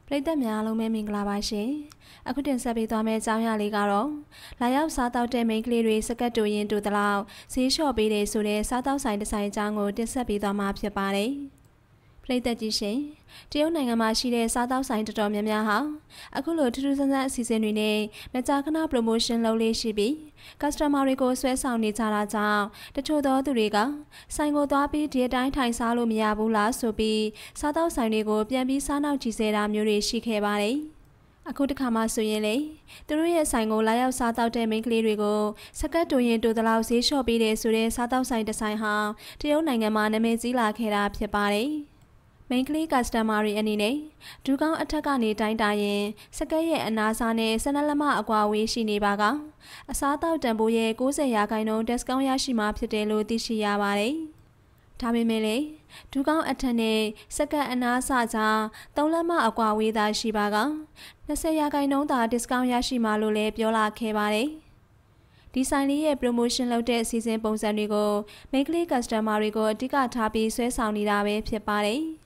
ပရိသတ်များအားလုံးပဲမင်္ဂလာပါရှင်။အခုတင်ဆက်ပေးသွားမယ့်အကြောင်းအရာလေးကတော့လာရောက်စားတောက်တဲ့မိန်းကလေးတွေစကတ်တူရင်တူတလောက်ဈေးလျှော့ပေးတယ်ဆိုတဲ့စားတောက်ဆိုင်တစ်ဆိုင်အကြောင်းကိုတင်ဆက်ပေးသွားမှာဖြစ်ပါတယ်။ပရိသတ်ကြီးရှင်တရုတ်နိုင်ငံမှာရှိတဲ့စားတောက်ဆိုင်တော်တော်များများဟာအခုလိုထူးထူးဆန်းဆန်းအစီအစဉ်တွေနဲ့မကြာခဏ promotion လုပ်လေးရှိပြီး customer တွေကိုဆွဲဆောင်နေကြတာကြောင့်တချို့သောသူတွေကဆိုင်ကိုသွားပြီးဒီအတိုင်းထိုင်စားလို့မရဘူးလားဆိုပြီးစားတောက်ဆိုင်တွေကိုပြန်ပြီးစားနောက်ကြည့်စေတာမျိုးတွေရှိခဲ့ပါတယ်။အခုတစ်ခါမှဆိုရင်လေသူတို့ရဲ့ဆိုင်ကိုလာရောက်စားတောက်တဲ့မိန်းကလေးတွေကိုစကတ်တူရင်တူတလောက်ဈေးလျှော့ပေးတယ်ဆိုတဲ့စားတောက်ဆိုင်တစ်ဆိုင်ဟာတရုတ်နိုင်ငံမှာနာမည်ကြီးလာခဲ့တာဖြစ်ပါတယ်။မိန်းကလေး customer တွေအနေနဲ့ဒူးကောင်းအထက်ကနေတိုင်းတာရင်စကတ်ရဲ့အနားစားနဲ့12လက်မအကွာဝေးရှိနေပါကအစားတောက်တန်ဖိုးရဲ့90% discount ရရှိမှာဖြစ်တယ်လို့သိရှိရပါတယ်။ဒါပေမဲ့လေဒူးကောင်းအထက်နဲ့စကတ်အနားစားကြား3လက်မအကွာဝေးသာရှိပါက20% သာ discount ရရှိမှာလို့လည်းပြောလာခဲ့ပါတယ်။ဒီဆိုင်လေးရဲ့ promotion လုပ်တဲ့အစီအစဉ်ပုံစံတွေကိုမိန်းကလေး customer တွေကိုအဓိကထားပြီးဆွဲဆောင်နေတာပဲဖြစ်ပါတယ်။